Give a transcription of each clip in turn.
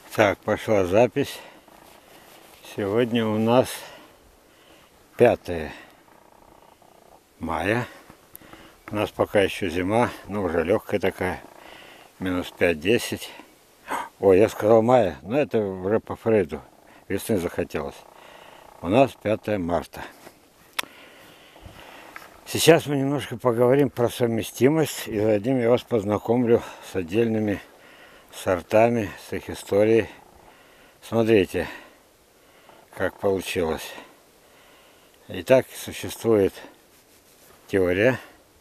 Так, пошла запись. Сегодня у нас 5 мая. У нас пока еще зима, но уже легкая такая. Минус 5-10. Ой, я сказал мая, но это уже по Фрейду. Весны захотелось. У нас 5 марта. Сейчас мы немножко поговорим про совместимость. И затем я вас познакомлю с отдельными сортами, с их историей. Смотрите, как получилось. Итак, существует теория,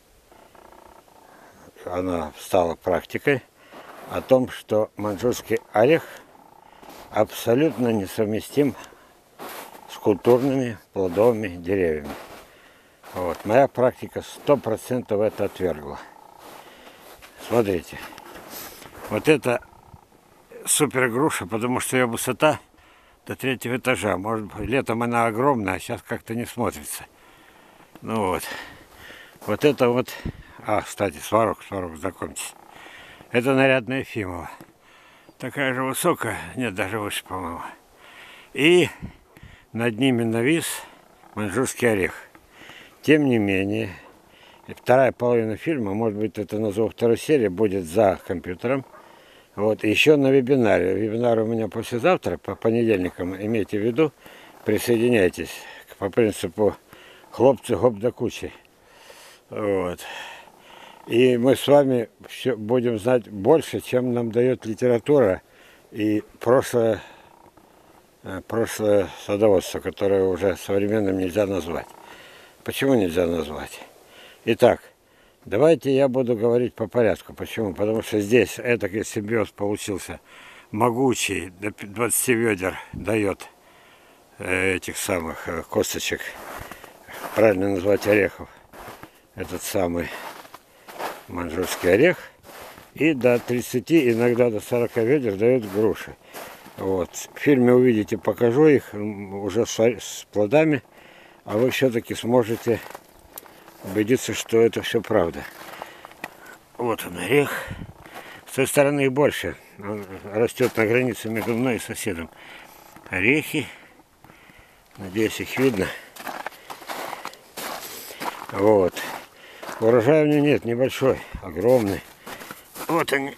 она стала практикой, о том, что маньчжурский орех абсолютно несовместим с культурными плодовыми деревьями. Вот. Моя практика 100% это отвергла. Смотрите, вот это супер груша, потому что ее высота до 3-го этажа. Может быть, летом она огромная, а сейчас как-то не смотрится. Ну вот. Вот это вот... кстати, сварог, знакомьтесь. Это нарядная Ефимова. Такая же высокая, нет, даже выше, по-моему. И над ними навис маньчжурский орех. Тем не менее, вторая половина фильма, может быть, это назову второй серии, будет за компьютером. Вот, еще на вебинаре. Вебинар у меня послезавтра, по понедельникам, имейте в виду, присоединяйтесь по принципу хлопцы гоп да кучи. Вот. И мы с вами все будем знать больше, чем нам дает литература и прошлое садоводство, которое уже современным нельзя назвать. Почему нельзя назвать? Итак, давайте я буду говорить по порядку. Почему? Потому что здесь этакий симбиоз получился могучий, до 20 ведер дает этих самых косточек, правильно назвать орехов, этот самый маньчжурский орех, и до 30, иногда до 40 ведер дает груши. Вот. В фильме увидите, покажу их уже с плодами, а вы все-таки сможете убедиться, что это все правда. Вот он, орех. С той стороны их больше. Он растет на границе между мной и соседом. Орехи. Надеюсь, их видно. Вот. Урожая у него нет, небольшой, огромный. Вот они,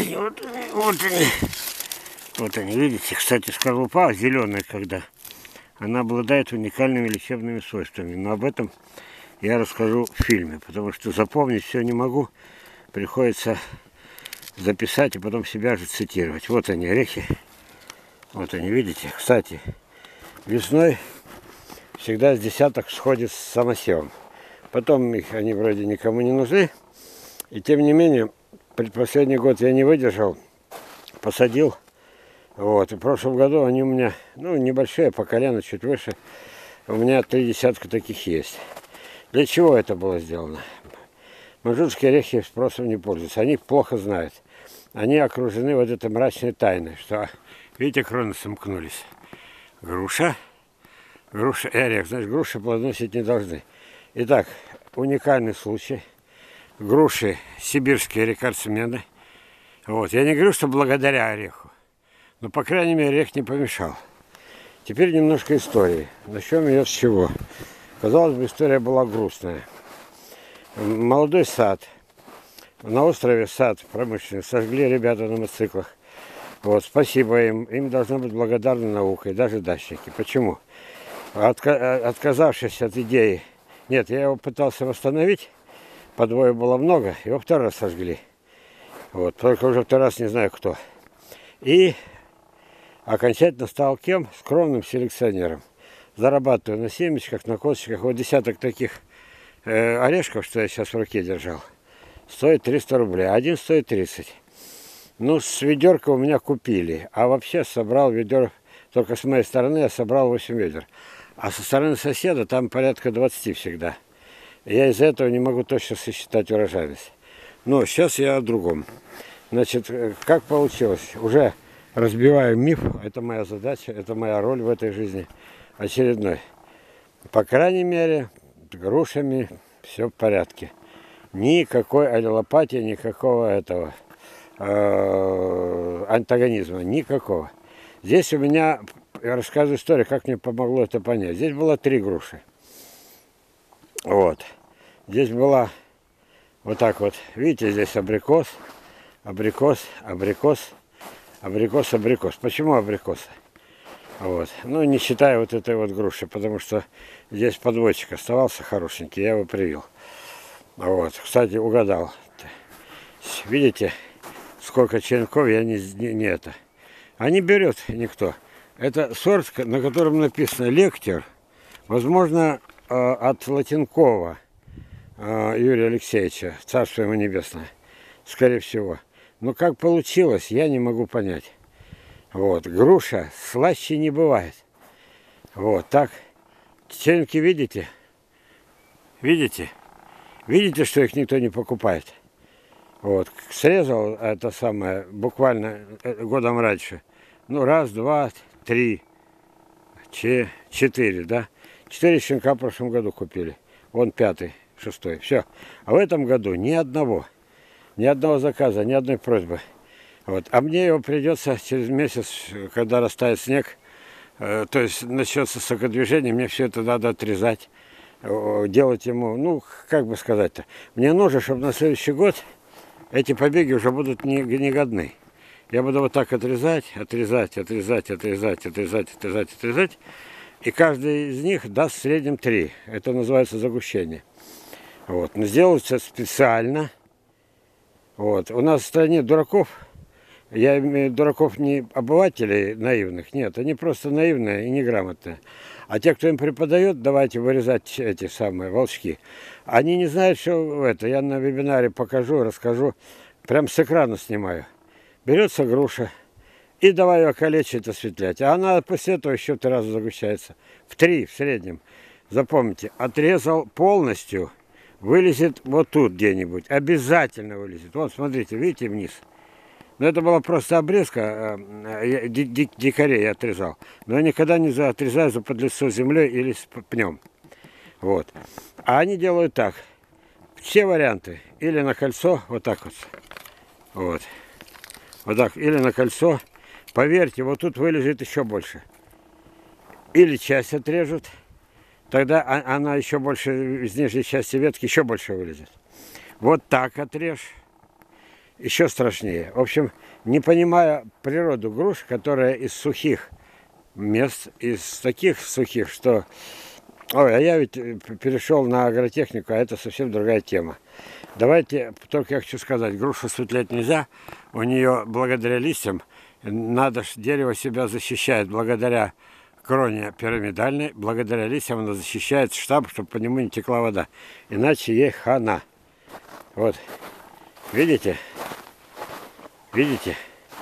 Вот они, видите? Кстати, скорлупа зеленая, когда она обладает уникальными лечебными свойствами. Но об этом я расскажу в фильме, потому что запомнить все не могу. Приходится записать и потом себя же цитировать. Вот они, орехи. Вот они, видите? Кстати, весной всегда с десяток сходит с самосевом. Потом они вроде никому не нужны. И тем не менее, предпоследний год я не выдержал, посадил. Вот. И в прошлом году они у меня, небольшие, по колено, чуть выше. У меня 3 десятка таких есть. Для чего это было сделано? Маньчжурские орехи спросом не пользуются. Они плохо знают. Они окружены вот этой мрачной тайной, что, видите, кроны сомкнулись. Груша и орех. Значит, груши плодоносить не должны. Итак, уникальный случай. Груши сибирские рекордсмены. Вот. Я не говорю, что благодаря ореху. Но, по крайней мере, орех не помешал. Теперь немножко истории. Начнем ее с чего. Казалось бы, история была грустная. Молодой сад. На острове сад промышленный. Сожгли ребята на мотоциклах. Вот. Спасибо им. Им должна быть благодарна наука. И даже дачники. Почему? Отказавшись от идеи. Нет, я его пытался восстановить. Подвоя было много. Его второй раз сожгли. Вот. Только уже второй раз не знаю кто. И окончательно стал кем? Скромным селекционером. Зарабатываю на семечках, на косточках. Вот десяток таких орешков, что я сейчас в руке держал, стоит 300 рублей. Один стоит 30. Ну, с ведерка у меня купили. А вообще собрал ведер, только с моей стороны я собрал 8 ведер. А со стороны соседа там порядка 20 всегда. Я из-за этого не могу точно сосчитать урожайность. Но сейчас я о другом. Значит, как получилось? Уже разбиваю миф. Это моя задача, это моя роль в этой жизни. Очередной. По крайней мере, с грушами все в порядке. Никакой аллелопатии, никакого антагонизма, никакого. Здесь у меня, я рассказываю историю, как мне помогло это понять. Здесь было 3 груши. Вот. Здесь была вот так вот. Видите, здесь абрикос, абрикос, абрикос, абрикос, абрикос. Почему абрикосы? Вот. Ну, не считая вот этой вот груши, потому что здесь подводчик оставался хорошенький, я его привил. Вот. Кстати, угадал. Видите, сколько черенков я не это. А не берет никто. Это сорт, на котором написано лектор. Возможно, от Латинкова Юрия Алексеевича, царство ему небесное, скорее всего. Но как получилось, я не могу понять. Вот, груша слаще не бывает. Вот, так. Черенки видите? Видите? Видите, что их никто не покупает? Вот, срезал это самое буквально годом раньше. Ну, раз, два, три, 4, да? 4 щенка в прошлом году купили. Вон 5-й, 6-й. Все. А в этом году ни одного заказа, ни одной просьбы. Вот. А мне его придется через месяц, когда растает снег, то есть начнется сокодвижение, мне все это надо отрезать, делать ему, ну, как бы сказать-то. Мне нужно, чтобы на следующий год эти побеги уже будут не годны. Я буду вот так отрезать, отрезать, отрезать, отрезать, отрезать, отрезать, отрезать. И каждый из них даст в среднем 3. Это называется загущение. Вот. Но сделается специально. Вот. У нас в стране дураков, я имею в виду дураков не обывателей наивных, нет, они просто наивные и неграмотные. А те, кто им преподает, давайте вырезать эти самые волчки, они не знают, что это. Я на вебинаре покажу, расскажу, прям с экрана снимаю. Берется груша и давай ее калечить, осветлять. А она после этого еще 3 раза загущается. В 3 в среднем. Запомните, отрезал полностью, вылезет вот тут где-нибудь. Обязательно вылезет. Вот, смотрите, видите, вниз. Но это была просто обрезка, дикарей я отрезал. Но я никогда не отрезаю за подлицо землей или с пнем. Вот. А они делают так. Все варианты. Или на кольцо, вот так вот. Вот. Вот так. Или на кольцо. Поверьте, вот тут вылезет еще больше. Или часть отрежут. Тогда она еще больше, из нижней части ветки еще больше вылезет. Вот так отрежь. Еще страшнее. В общем, не понимая природу груш, которая из сухих мест, из таких сухих, что... Ой, а я ведь перешел на агротехнику, а это совсем другая тема. Давайте, только я хочу сказать, грушу светлять нельзя. У нее, благодаря листьям, дерево себя защищает, благодаря кроне пирамидальной, благодаря листьям она защищает штамп, чтобы по нему не текла вода. Иначе ей хана. Вот. Видите? Видите?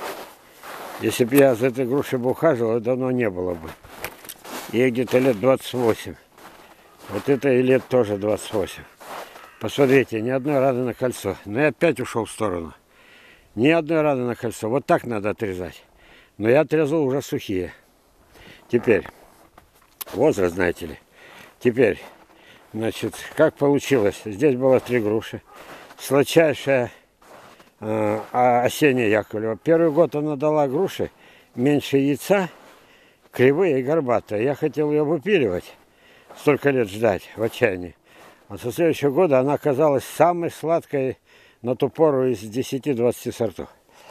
Если бы я за этой грушей бы ухаживал, давно не было бы. Ей где-то лет 28. Вот это и лет тоже 28. Посмотрите, ни одной раны на кольцо. Но я опять ушел в сторону. Ни одной раны на кольцо. Вот так надо отрезать. Но я отрезал уже сухие. Теперь, возраст, знаете ли. Теперь, значит, как получилось? Здесь было 3 груши. Сладчайшая осенняя Яковлева. Первый год она дала груши меньше яйца, кривые и горбатые. Я хотел ее выпиливать, столько лет ждать в отчаянии. А со следующего года она оказалась самой сладкой на ту пору из 10-20 сортов.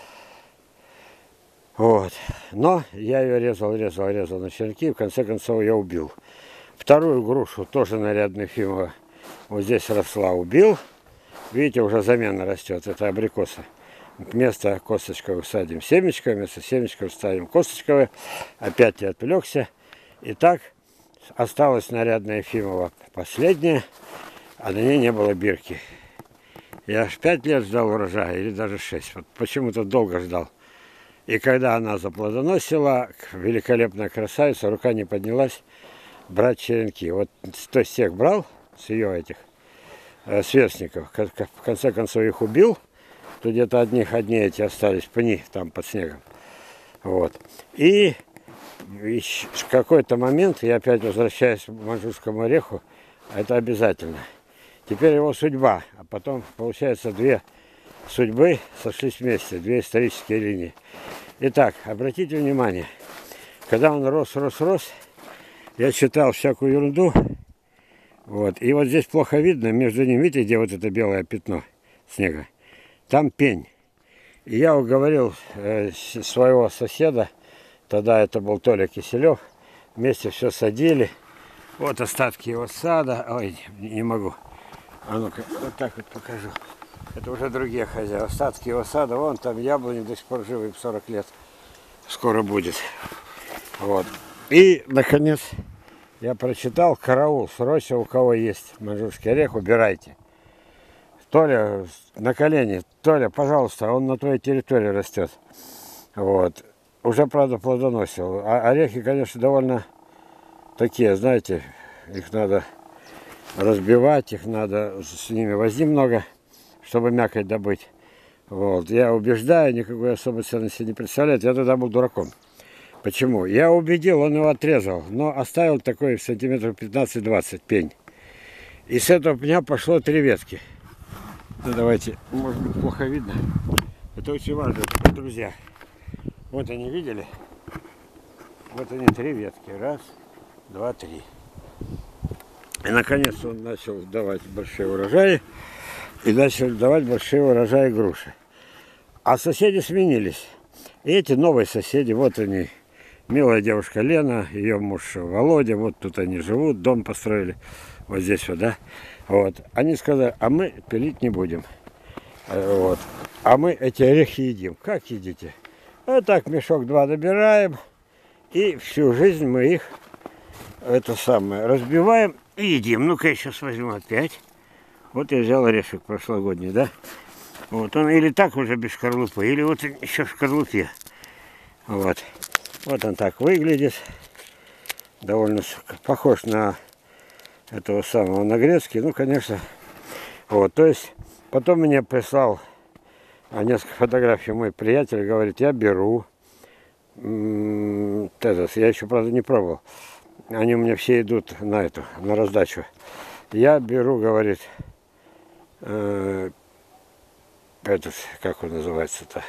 Вот. Но я ее резал на черенки, и в конце концов я убил. Вторую грушу, тоже нарядная Ефимова, вот здесь росла, убил. Видите, уже замена растет, это абрикосы. Вместо косточковых садим семечко, вместо семечков ставим косточковые. Опять я отвлекся. Итак, осталась нарядная Ефимова последняя, а на ней не было бирки. Я аж 5 лет ждал урожая, или даже 6. Вот почему-то долго ждал. И когда она заплодоносила, великолепная красавица, рука не поднялась брать черенки. Вот то есть всех брал, с ее этих сверстников, в конце концов их убил. Тут где-то одни эти остались, пни там под снегом. Вот. И в какой-то момент я опять возвращаюсь к маньчжурскому ореху. Это обязательно. Теперь его судьба. А потом, получается, 2 судьбы сошлись вместе, 2 исторические линии. Итак, обратите внимание, когда он рос, я читал всякую ерунду. Вот. И вот здесь плохо видно, между ними, видите, где вот это белое пятно снега? Там пень. И я уговорил своего соседа, тогда это был Толя Киселев, вместе все садили. Вот остатки его сада. Ой, не могу. А ну-ка, вот так вот покажу. Это уже другие хозяева. Остатки его сада, вон там яблони до сих пор живы, 40 лет. Скоро будет. Вот. И, наконец, я прочитал: караул, срочно, у кого есть маньчжурский орех, убирайте. Толя, на колени, Толя, пожалуйста, он на твоей территории растет. Вот. Уже, правда, плодоносил. А орехи, конечно, довольно такие, знаете, их надо разбивать, их надо, с ними возни много, чтобы мякоть добыть. Вот. Я убеждаю, никакой особой ценности не представляет. Я тогда был дураком. Почему? Я убедил, он его отрезал, но оставил такой сантиметров 15-20 пень. И с этого пня пошло 3 ветки. Ну давайте, может быть, плохо видно. Это очень важно, друзья. Вот они, видели? Вот они, 3 ветки. 1, 2, 3. И наконец он начал давать большие урожаи. И начал давать большие урожаи груши. А соседи сменились. И эти новые соседи, вот они. Милая девушка Лена, ее муж Володя, вот тут они живут, дом построили. Вот здесь вот, да. Вот. Они сказали: а мы пилить не будем. Вот. А мы эти орехи едим. Как едите? Вот так мешок 2 добираем. И всю жизнь мы их, это самое, разбиваем и едим. Ну-ка, я сейчас возьму опять. Вот я взял орешек прошлогодний, да. Вот он или так уже без шкарлупы, или вот еще в шкарлупе. Вот. Вот он так выглядит. Довольно похож на этого самого, на грецкий. Ну, конечно. Вот, то есть, потом мне прислал несколько фотографий мой приятель, говорит: я беру. Этот, я еще, правда, не пробовал. Они у меня все идут на эту, на раздачу. Я беру, говорит, этот, как он называется-то,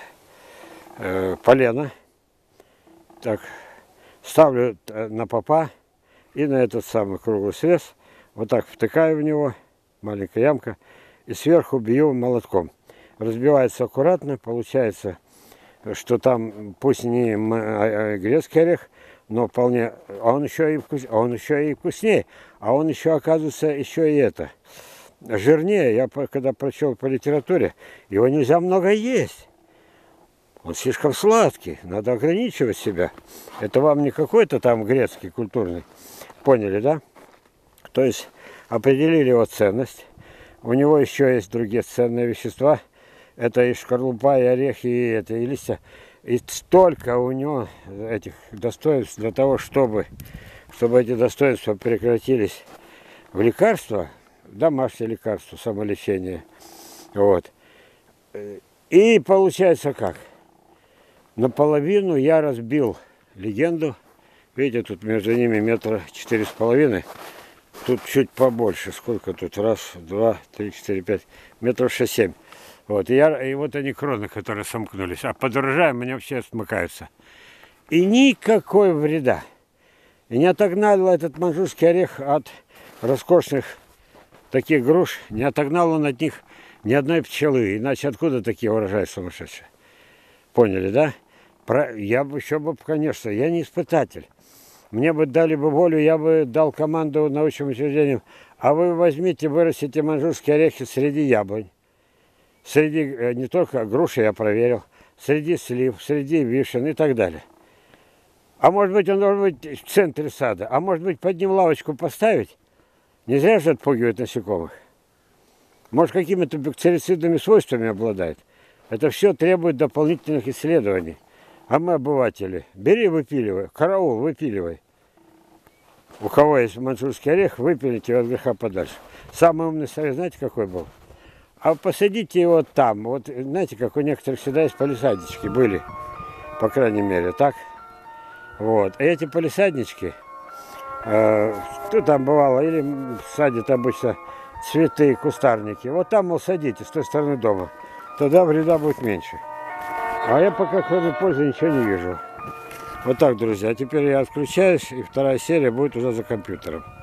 полено. Так, ставлю на попа и на этот самый круглый срез, вот так втыкаю в него, маленькая ямка, и сверху бью молотком. Разбивается аккуратно, получается, что там пусть не грецкий орех, но вполне, он еще и вкуснее, а он еще, оказывается, еще и это, жирнее. Я когда прочел по литературе, его нельзя много есть. Он слишком сладкий, надо ограничивать себя. Это вам не какой-то там грецкий культурный. Поняли, да? То есть определили его ценность. У него еще есть другие ценные вещества. Это и шкарлупа, и орехи, и листья. И столько у него этих достоинств для того, чтобы эти достоинства прекратились в лекарства, домашнее лекарство, самолечение. Вот. И получается как? Наполовину я разбил легенду. Видите, тут между ними 4,5 метра. Тут чуть побольше. Сколько тут? 1, 2, 3, 4, 5. Метров 6-7. Вот. И вот они, кроны, которые сомкнулись. А под урожаем они вообще смыкаются. И никакой вреда. И не отогнал этот маньчжурский орех от роскошных таких груш. Не отогнал он от них ни одной пчелы. Иначе откуда такие урожаи сумасшедшие? Поняли, да? Я бы еще, конечно, я не испытатель. Мне бы дали бы волю, я бы дал команду научным учреждениям: а вы возьмите, вырастите маньчжурские орехи среди яблонь. Среди, не только груши я проверил, среди слив, среди вишен и так далее. А может быть, он должен быть в центре сада, а может быть, под ним лавочку поставить? Не зря же отпугивают насекомых. Может, какими-то бактерицидными свойствами обладает. Это все требует дополнительных исследований. А мы, обыватели, бери, выпиливай, караул, выпиливай. У кого есть маньчжурский орех, выпилите его от греха подальше. Самый умный совет, знаете, какой был? А посадите его там. Вот, знаете, как у некоторых всегда есть палисаднички, были, по крайней мере, так? Вот. И эти палисаднички, что там бывало, или садят обычно цветы, кустарники. Вот там, мол, садите, с той стороны дома. Тогда вреда будет меньше. А я пока кроме пользы ничего не вижу. Вот так, друзья. Теперь я отключаюсь, и вторая серия будет уже за компьютером.